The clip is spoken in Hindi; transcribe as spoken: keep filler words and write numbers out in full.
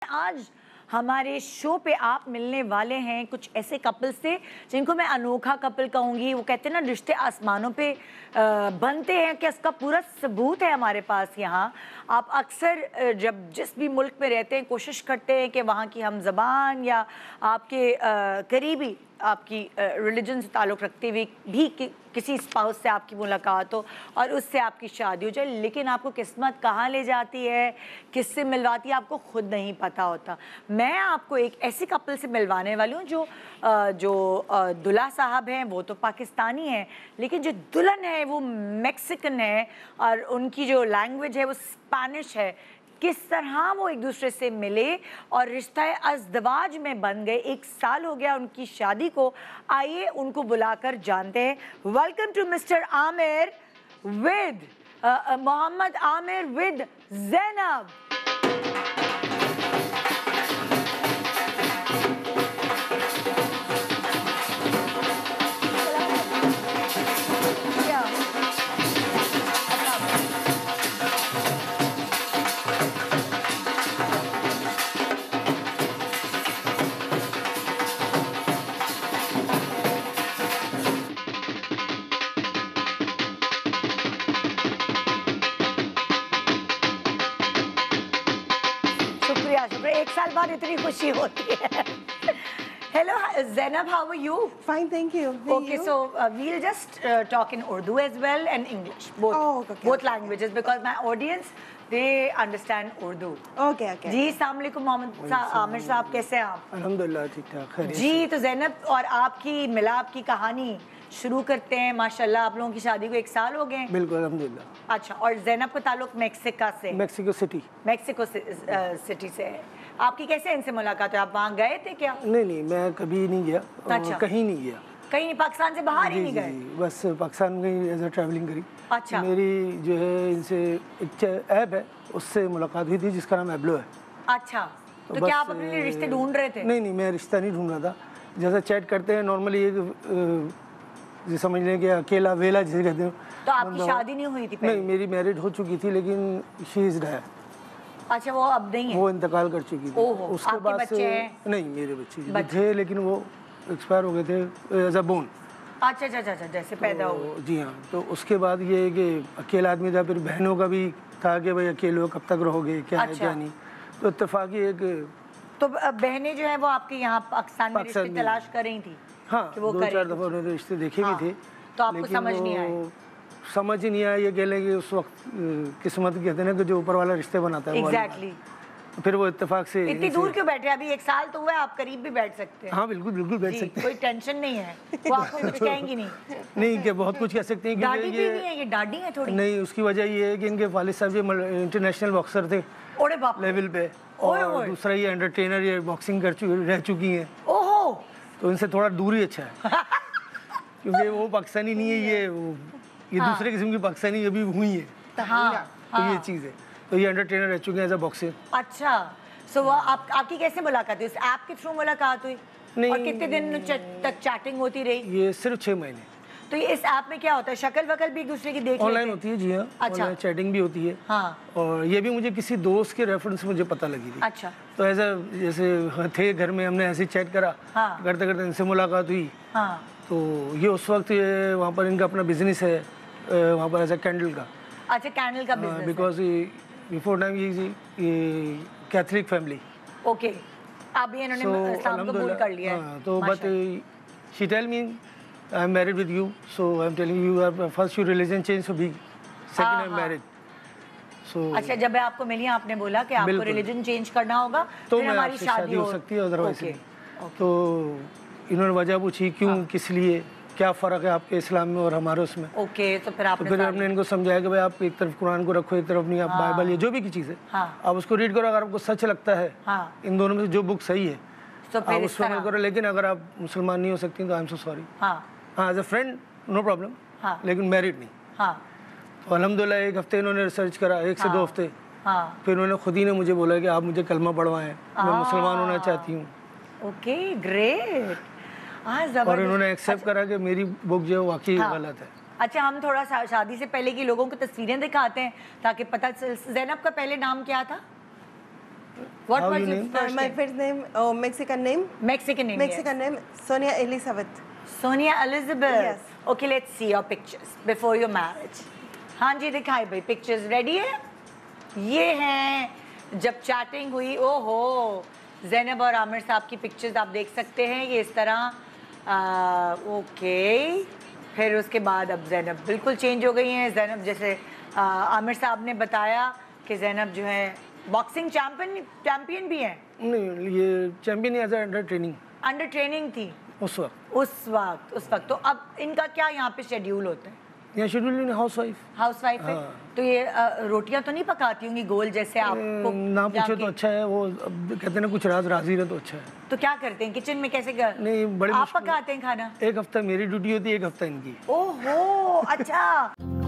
आज हमारे शो पे आप मिलने वाले हैं कुछ ऐसे कपल से जिनको मैं अनोखा कपल कहूँगी। वो कहते हैं ना, रिश्ते आसमानों पे बनते हैं, कि इसका पूरा सबूत है हमारे पास यहाँ। आप अक्सर जब जिस भी मुल्क में रहते हैं कोशिश करते हैं कि वहाँ की हम ज़बान या आपके करीबी आपकी रिलीजन से ताल्लुक़ रखते हुए भी कि, किसी स्पाउस से आपकी मुलाकात हो और उससे आपकी शादी हो जाए, लेकिन आपको किस्मत कहाँ ले जाती है, किससे मिलवाती है, आपको खुद नहीं पता होता। मैं आपको एक ऐसे कपल से मिलवाने वाली हूँ जो जो दुल्हा साहब हैं वो तो पाकिस्तानी हैं, लेकिन जो दुल्हन है वो मैक्सिकन है और उनकी जो लैंग्वेज है वो स्पेनिश है। किस तरह वो एक दूसरे से मिले और रिश्ता अज़दवाज में बन गए। एक साल हो गया उनकी शादी को। आइए उनको बुलाकर जानते हैं। Welcome to mister Aamir with Mohammad Aamir with Zainab. एक साल बाद इतनी खुशी होती है। Hello, Zainab, how are you? Fine, thank you. Okay, so uh, we'll just uh, talk in Urdu as well and English, both, oh, okay, both okay. languages, because my audience they understand Urdu. Okay, okay. जी, अस्सलाम वालेकुम मोहम्मद आमिर साहब, कैसे हैं आप? अल्हम्दुलिल्लाह ठीक ठाक। जी, तो ज़ैनब और आपकी मिलाप की कहानी शुरू करते हैं। माशाल्लाह आप लोगों की शादी को एक साल हो गए। बिल्कुल अल्हम्दुलिल्लाह। अच्छा, और ज़ैनब का ताल्लुक मैक्सिको से मैक्सिको सिटी मैक्सिको सिटी से है। आपकी कैसे इनसे मुलाकात है? आप वहाँ गए थे क्या? नहीं नहीं, मैं कभी नहीं गया। अच्छा। कहीं नहीं गया। कहीं नहीं, पाकिस्तान से बाहर ही नहीं गए? बस पाकिस्तान में एज ए ट्रैवलिंग करी। अच्छा। मेरी जो है इनसे एक ऐप है उससे मुलाकात हुई थी जिसका नाम एब्लो है। अच्छा, तो, तो क्या आप अपने लिए रिश्ते ढूंढ रहे थे? नहीं नहीं, मैं रिश्ता नहीं ढूंढ रहा था। जैसा चैट करते हैं नॉर्मली, एक जी समझ लें कि अकेला वेला जिसे कहते हैं। तो आपकी शादी नहीं हुई थी पहले? नहीं, मेरी मैरिड हो चुकी थी लेकिन शी इज डेड। अच्छा, वो अब नहीं है? वो इंतकाल कर चुकी थी। उसके बाद बच्चे हैं? नहीं, मेरे बच्चे, बच्चे थे लेकिन वो एक्सपायर हो गए थे एज अ बोन। अच्छा अच्छा अच्छा, जैसे पैदा हो। जी हाँ, तो उसके बाद ये है कि अकेला आदमी था। फिर बहनों का भी था कि भाई अकेले हो कब तक रहोगे, क्या है क्या नहीं। तो इत्तेफाकी एक, तो बहनें जो है वो आपके यहाँ पाकिस्तान में रिश्ते तलाश कर रही थी? हाँ, दो चार दफा उन्होंने रिश्ते देखे भी थे। तो आपको समझ नहीं आया? समझ ही नहीं आया। ये कह लें कि उस वक्त किस्मत कहते हैं ना कि जो ऊपर वाला रिश्ते बनाता है। एग्जैक्टली। फिर वो इत्तेफाक से। इतनी दूर क्यों बैठे? अभी एक साल तो हुआ है, आप करीब भी बैठ सकते हैं। हाँ बिल्कुल बिल्कुल बैठ सकते हैं, कोई टेंशन नहीं है। वो आपको कुछ कहेंगी नहीं? नहीं, क्या बहुत कुछ कह सकते हैं। डाडी भी नहीं है, ये डाडी है थोड़ी? नहीं, उसकी वजह ये है कि इनके वालिद साहब ये इंटरनेशनल बॉक्सर थे लेवल पे, और दूसरा ये एंटरटेनर, ये बॉक्सिंग कर चुकी रह चुकी हैं। ओहो, तो इनसे थोड़ा दूर ही अच्छा है। क्योंकि वो पाकिस्तानी नहीं है, ये ये हाँ। दूसरे किस्म की पाकिस्तानी अभी हुई है। हाँ, तो हाँ। ये चीज़ है। तो ये एंटरटेनर रह चुके हैं एज अ बॉक्सर। अच्छा, सो so, आप आपकी कैसे मुलाकात हुई? इस ऐप के थ्रू मुलाकात हुई? नहीं, और कितने दिन तक चैटिंग होती रही? ये सिर्फ छः महीने। तो ये इस ऐप में क्या होता है? शक्ल वकल भी एक दूसरे की देख ऑनलाइन होती है? जी हाँ, अच्छा, चैटिंग भी होती है। हाँ। और ये भी मुझे किसी दोस्त के रेफरेंस मुझे पता लगी थी। अच्छा। तो ऐसा जैसे थे घर में, हमने ऐसे चैट करा, हाँ। करते करते इनसे मुलाकात हुई। हाँ। तो ये उस वक्त ये वहाँ पर इनका अपना बिजनेस है वहाँ पर, ऐसा कैंडल का। अच्छा, कैंडल का बिजनेस है। बिकॉज बिफोर टाइम ये कैथलिक फैमिली। ओके, अभी इन्होंने इस्लाम कबूल कर लिया है। तो but she tell me I am married with you, so I am telling you are first your religion change, so be second I am married. So अच्छा, जब आपको मिली आपने बोला कि आपको रिलीजन चेंज करना होगा तो फिर हमारी शादी हो सकती है, अदरवाइज नहीं। तो इन्होंने वजह पूछी क्यों, किस लिए, क्या फ़र्क है आपके इस्लाम में और हमारे उसमें। ओके, तो फिर आपने तो फिर हमने इनको समझाया कि भाई आप एक तरफ कुरान को रखो, एक तरफ नहीं, आप हाँ। बाइबल या जो भी की चीज़ है हाँ। आप उसको रीड करो। अगर आपको सच लगता है हाँ। इन दोनों में से जो बुक सही है तो आप उस पर करो। लेकिन अगर आप मुसलमान नहीं हो सकती तो आई एम सो सॉरी। हाँ, as a friend no problem, लेकिन मैरिड नहीं। तो अल्हम्दुलिल्लाह एक हफ्ते इन्होंने रिसर्च करा, एक से दो हफ्ते। फिर उन्होंने खुद ही ने मुझे बोला कि आप मुझे कलमा पढ़वाएं, मैं मुसलमान होना चाहती हूँ। Okay, great. और इन्होंने एक्सेप्ट करा कि मेरी बुक जो है वाकई गलत है। अच्छा, हम थोड़ा सा शादी से पहले की लोगों को तस्वीरें दिखाते हैं ताकि पता चल। ज़ैनब का पहले नाम क्या था? What How was you your name? first My name? first name, oh, Mexican name. Mexican name. Mexican name, Sonia Elizabeth. Sonia Elizabeth. Yes. Okay, let's see your pictures before your marriage. हाँ जी दिखाई भाई पिक्चर्स रेडी है? ये हैं जब चैटिंग हुई। ओहो, ज़ैनब और आमिर साहब की पिक्चर्स आप देख सकते हैं ये इस तरह। आ, ओके, फिर उसके बाद अब ज़ैनब बिल्कुल चेंज हो गई हैं। ज़ैनब जैसे आ, आमिर साहब ने बताया कि ज़ैनब जो है बॉक्सिंग चैंपियन चैंपियन भी हैं। नहीं, ये champion as under training under training थी उस वक्त। उस वक्त उस वक्त तो अब इनका क्या यहाँ पे शेड्यूल होता है? यहाँ schedule housewife. Housewife है। हाँ। तो ये अ, रोटियां तो नहीं पकाती होंगी गोल जैसे आपको? ना पूछे जाके- तो अच्छा है, वो अब कहते हैं ना कुछ राज राजी रहे तो अच्छा है। तो क्या करते हैं किचन में कैसे कर... नहीं, बड़े आप मुश्किल- पकाते हैं खाना? एक हफ्ता मेरी ड्यूटी होती है, एक हफ्ता इनकी। ओहो, अच्छा।